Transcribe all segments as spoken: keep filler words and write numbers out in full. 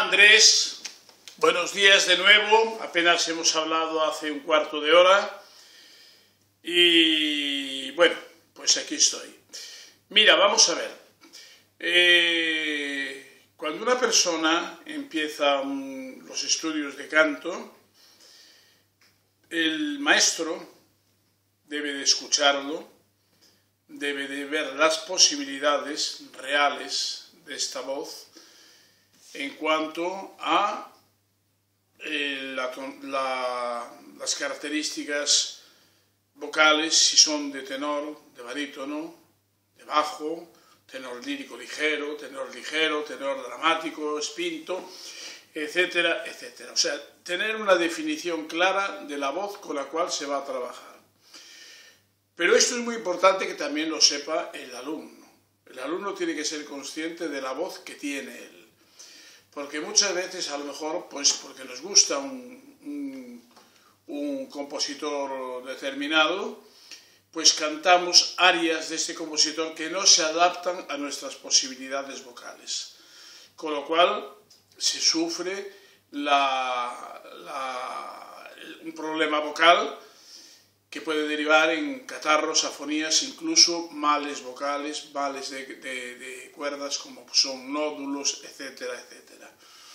Andrés, buenos días de nuevo, apenas hemos hablado hace un cuarto de hora y bueno, pues aquí estoy. Mira, vamos a ver, eh, cuando una persona empieza un, los estudios de canto, el maestro debe de escucharlo, debe de ver las posibilidades reales de esta voz en cuanto a eh, la, la, las características vocales, si son de tenor, de barítono, de bajo, tenor lírico ligero, tenor ligero, tenor dramático, spinto, etcétera, etcétera. O sea, tener una definición clara de la voz con la cual se va a trabajar. Pero esto es muy importante que también lo sepa el alumno. El alumno tiene que ser consciente de la voz que tiene él. Porque muchas veces, a lo mejor, pues porque nos gusta un, un, un compositor determinado, pues cantamos arias de este compositor que no se adaptan a nuestras posibilidades vocales. Con lo cual se sufre la, la, un problema vocal que puede derivar en catarros, afonías, incluso males vocales, males de, de, de cuerdas como son nódulos, etcétera, etcétera.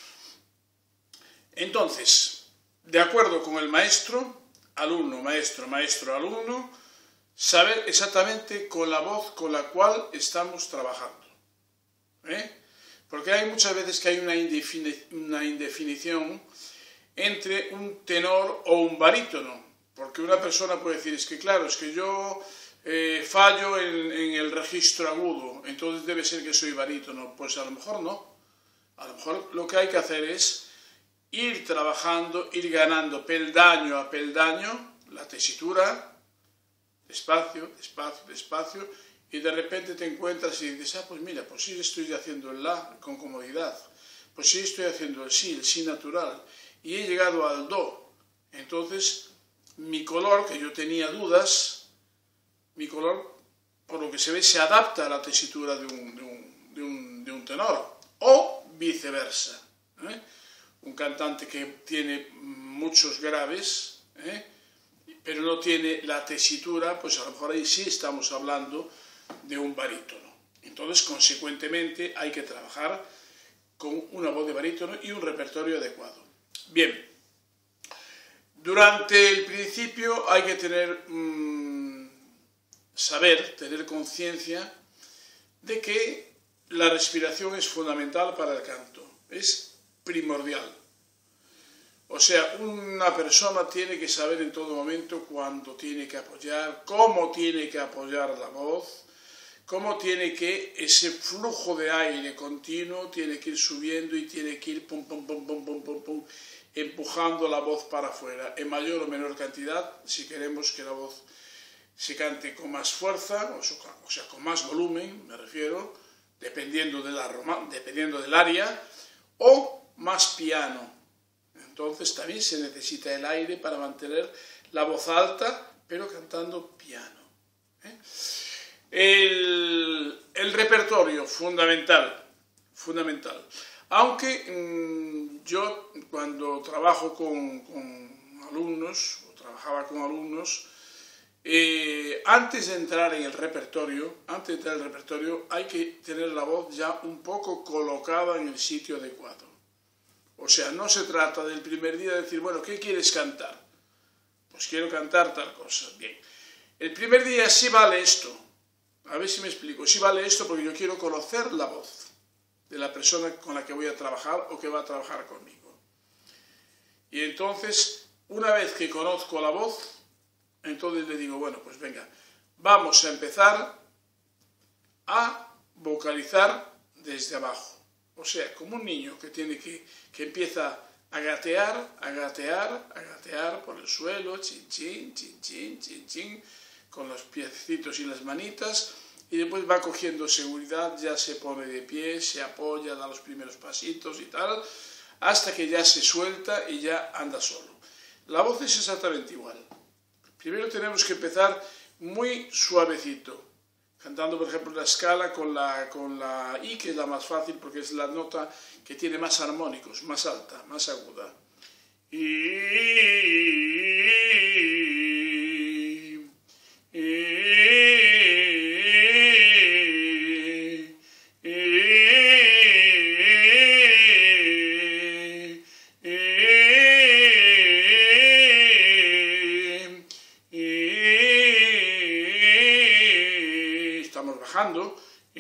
Entonces, de acuerdo con el maestro, alumno, maestro, maestro, alumno, saber exactamente con la voz con la cual estamos trabajando. ¿Eh? Porque hay muchas veces que hay una, indefini- una indefinición entre un tenor o un barítono. Porque una persona puede decir, es que claro, es que yo eh, fallo en, en el registro agudo, entonces debe ser que soy barítono. Pues a lo mejor no. A lo mejor lo que hay que hacer es ir trabajando, ir ganando peldaño a peldaño la tesitura, despacio, despacio, despacio, y de repente te encuentras y dices, ah, pues mira, pues sí estoy haciendo el la con comodidad, pues sí estoy haciendo el si, el si natural, y he llegado al do. Entonces, mi color, que yo tenía dudas, mi color, por lo que se ve, se adapta a la tesitura de un, de un, de un, de un tenor, o viceversa. ¿eh? Un cantante que tiene muchos graves, ¿eh? pero no tiene la tesitura, pues a lo mejor ahí sí estamos hablando de un barítono. Entonces, consecuentemente, hay que trabajar con una voz de barítono y un repertorio adecuado. Bien. Durante el principio hay que tener, mmm, saber, tener conciencia de que la respiración es fundamental para el canto, es primordial. O sea, una persona tiene que saber en todo momento cuándo tiene que apoyar, cómo tiene que apoyar la voz, cómo tiene que, ese flujo de aire continuo tiene que ir subiendo y tiene que ir pum, pum, pum, pum, pum, pum, pum, empujando la voz para afuera, en mayor o menor cantidad, si queremos que la voz se cante con más fuerza, o sea, con más volumen, me refiero, dependiendo, de la roma, dependiendo del área, o más piano. Entonces también se necesita el aire para mantener la voz alta, pero cantando piano. ¿eh? El, el repertorio, fundamental, fundamental. Aunque mmm, yo cuando trabajo con, con alumnos, o trabajaba con alumnos, eh, antes de entrar en el repertorio, antes de entrar en el repertorio, hay que tener la voz ya un poco colocada en el sitio adecuado. O sea, no se trata del primer día de decir, bueno, ¿qué quieres cantar? Pues quiero cantar tal cosa. Bien. El primer día sí vale esto. A ver si me explico. Sí vale esto porque yo quiero conocer la voz de la persona con la que voy a trabajar o que va a trabajar conmigo. Y entonces, una vez que conozco la voz, entonces le digo, bueno, pues venga, vamos a empezar a vocalizar desde abajo. O sea, como un niño que tiene que, que empieza a gatear, a gatear, a gatear por el suelo, chin, chin, chin, chin, chin, chin, con los piecitos y las manitas, y después va cogiendo seguridad, ya se pone de pie, se apoya, da los primeros pasitos y tal, hasta que ya se suelta y ya anda solo. La voz es exactamente igual. Primero tenemos que empezar muy suavecito, cantando por ejemplo la escala con la, con la I, que es la más fácil porque es la nota que tiene más armónicos, más alta, más aguda. Y, y, bajando.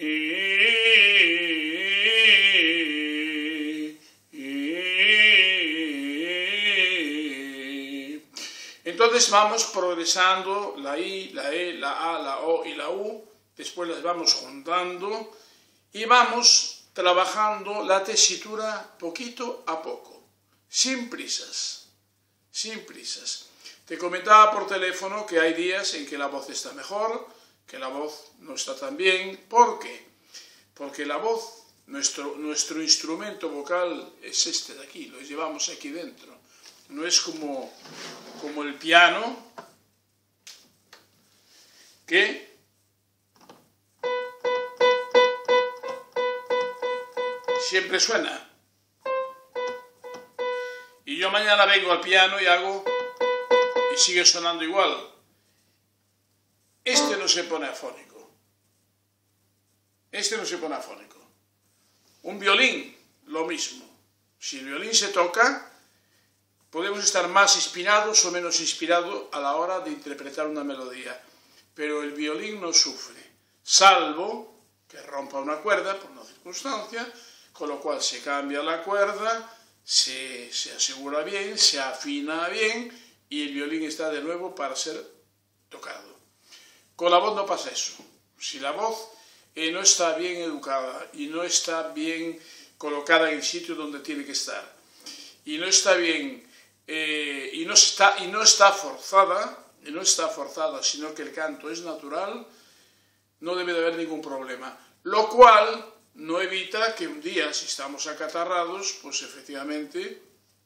Entonces vamos progresando la I, la E, la A, la O y la U, después las vamos juntando y vamos trabajando la tesitura poquito a poco, sin prisas, sin prisas. Te comentaba por teléfono que hay días en que la voz está mejor, que la voz no está tan bien. ¿Por qué? Porque la voz, nuestro, nuestro instrumento vocal es este de aquí, lo llevamos aquí dentro. No es como, como el piano, que siempre suena. Y yo mañana vengo al piano y hago, y sigue sonando igual. Este no se pone afónico. Este no se pone afónico. Un violín, lo mismo. Si el violín se toca, podemos estar más inspirados o menos inspirados a la hora de interpretar una melodía. Pero el violín no sufre, salvo que rompa una cuerda por una circunstancia, con lo cual se cambia la cuerda, se, se asegura bien, se afina bien y el violín está de nuevo para ser tocado. Con la voz no pasa eso. Si la voz eh, no está bien educada y no está bien colocada en el sitio donde tiene que estar y no está bien eh, y, no está, y no está forzada, y no está forzada, sino que el canto es natural, no debe de haber ningún problema. Lo cual no evita que un día, si estamos acatarrados, pues efectivamente,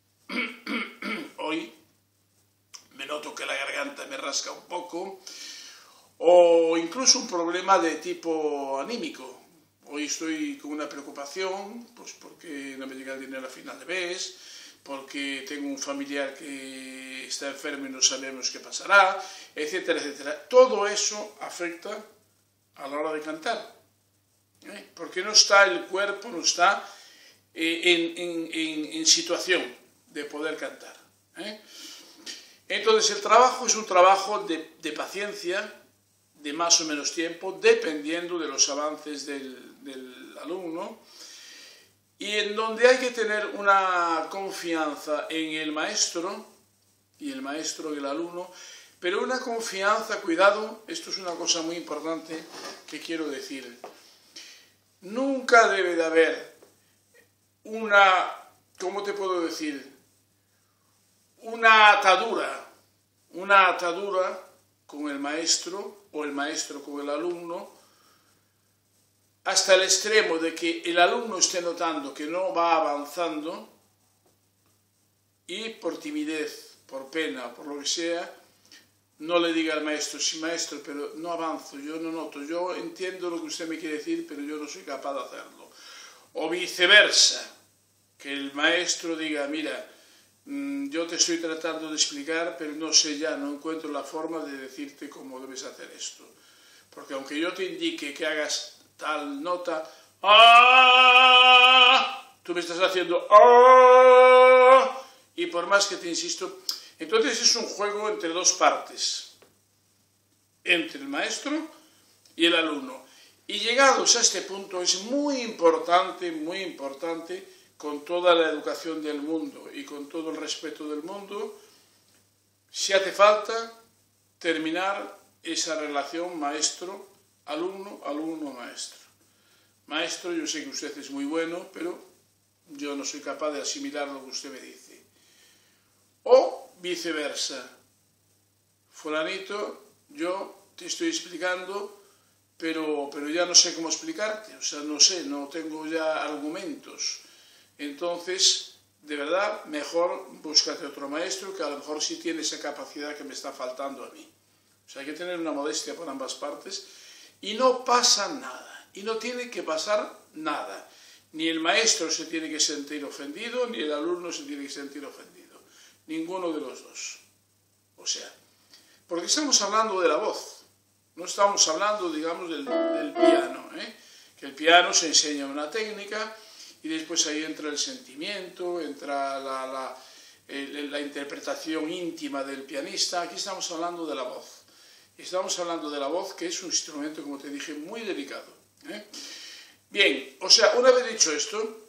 hoy me noto que la garganta me rasca un poco, o incluso un problema de tipo anímico. Hoy estoy con una preocupación, pues porque no me llega el dinero a final de mes, porque tengo un familiar que está enfermo y no sabemos qué pasará, etcétera, etcétera. Todo eso afecta a la hora de cantar, ¿eh? Porque no está el cuerpo, no está eh, en, en, en, en situación de poder cantar, ¿eh? Entonces el trabajo es un trabajo de, de paciencia, de más o menos tiempo, dependiendo de los avances del, del alumno, y en donde hay que tener una confianza en el maestro, y el maestro y el alumno, pero una confianza, cuidado, esto es una cosa muy importante que quiero decir, nunca debe de haber una, ¿cómo te puedo decir? Una atadura, una atadura con el maestro o el maestro con el alumno, hasta el extremo de que el alumno esté notando que no va avanzando y por timidez, por pena, por lo que sea, no le diga al maestro, sí maestro, pero no avanzo, yo no noto, yo entiendo lo que usted me quiere decir, pero yo no soy capaz de hacerlo. O viceversa, que el maestro diga, mira, yo te estoy tratando de explicar, pero no sé ya, no encuentro la forma de decirte cómo debes hacer esto. Porque aunque yo te indique que hagas tal nota, ¡ah!, tú me estás haciendo ¡ah!, y por más que te insisto, entonces es un juego entre dos partes, entre el maestro y el alumno. Y llegados a este punto es muy importante, muy importante, con toda la educación del mundo y con todo el respeto del mundo, si hace falta terminar esa relación maestro-alumno, alumno-maestro. Maestro, yo sé que usted es muy bueno, pero yo no soy capaz de asimilar lo que usted me dice. O viceversa. Fulanito, yo te estoy explicando, pero, pero ya no sé cómo explicarte, o sea, no sé, no tengo ya argumentos. Entonces, de verdad, mejor búscate otro maestro que a lo mejor sí tiene esa capacidad que me está faltando a mí. O sea, hay que tener una modestia por ambas partes Y no pasa nada, y no tiene que pasar nada. Ni el maestro se tiene que sentir ofendido, ni el alumno se tiene que sentir ofendido. Ninguno de los dos. O sea, porque estamos hablando de la voz, no estamos hablando, digamos, del, del piano, ¿eh? Que el piano se enseña una técnica y después ahí entra el sentimiento, entra la, la, el, la interpretación íntima del pianista. Aquí estamos hablando de la voz. Estamos hablando de la voz, que es un instrumento, como te dije, muy delicado, ¿eh? Bien, o sea, una vez dicho esto,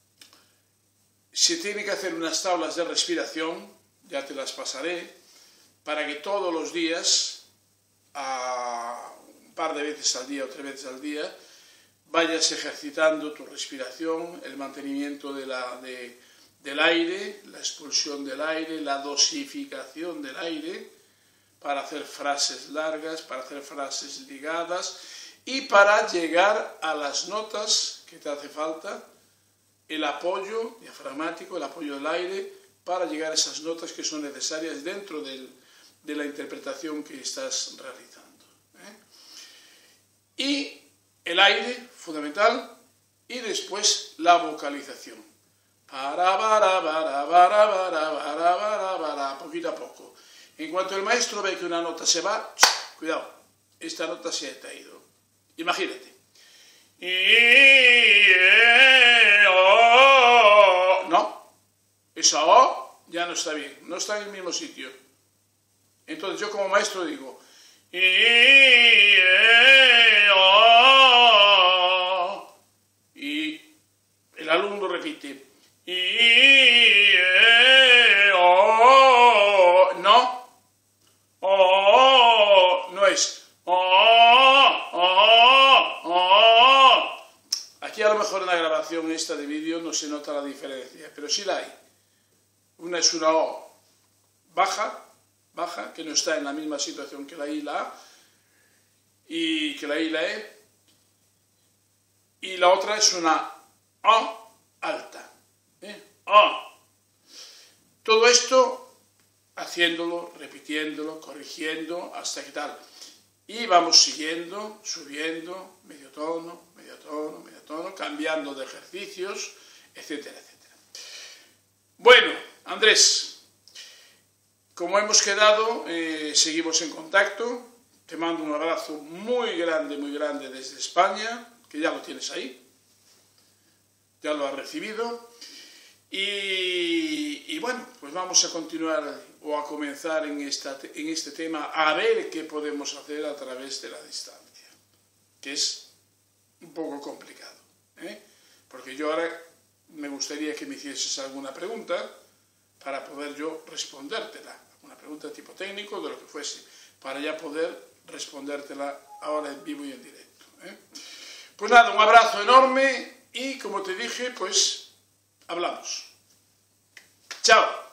se tiene que hacer unas tablas de respiración, ya te las pasaré, para que todos los días, a un par de veces al día o tres veces al día, vayas ejercitando tu respiración, el mantenimiento de la, de, del aire, la expulsión del aire, la dosificación del aire, para hacer frases largas, para hacer frases ligadas y para llegar a las notas que te hace falta, el apoyo diafragmático, el apoyo del aire, para llegar a esas notas que son necesarias dentro del, de la interpretación que estás realizando, ¿eh? Y el aire, fundamental, y después la vocalización. Para, para, para, para, para, para, para, para, poquito a poco. En cuanto el maestro ve que una nota se va, cuidado, esta nota se ha ido. Imagínate. No, esa O ya no está bien, no está en el mismo sitio. Entonces yo como maestro digo, y el alumno repite, no, no es, aquí a lo mejor en la grabación esta de vídeo no se nota la diferencia, pero sí la hay. Una es una O baja, baja, que no está en la misma situación que la I y la A, y que la I y la E, y la otra es una O alta, ¿eh? O. Todo esto haciéndolo, repitiéndolo, corrigiendo, hasta que tal. Y vamos siguiendo, subiendo, medio tono, medio tono, medio tono, cambiando de ejercicios, etcétera, etcétera. Bueno, Andrés, como hemos quedado, eh, seguimos en contacto. Te mando un abrazo muy grande, muy grande desde España, que ya lo tienes ahí, ya lo has recibido. Y, y bueno, pues vamos a continuar o a comenzar en, esta, en este tema a ver qué podemos hacer a través de la distancia, que es un poco complicado, ¿eh? Porque yo ahora me gustaría que me hicieses alguna pregunta para poder yo respondértela, una pregunta tipo técnico, de lo que fuese, para ya poder respondértela ahora en vivo y en directo, ¿eh? Pues nada, un abrazo enorme y como te dije, pues hablamos. Chao.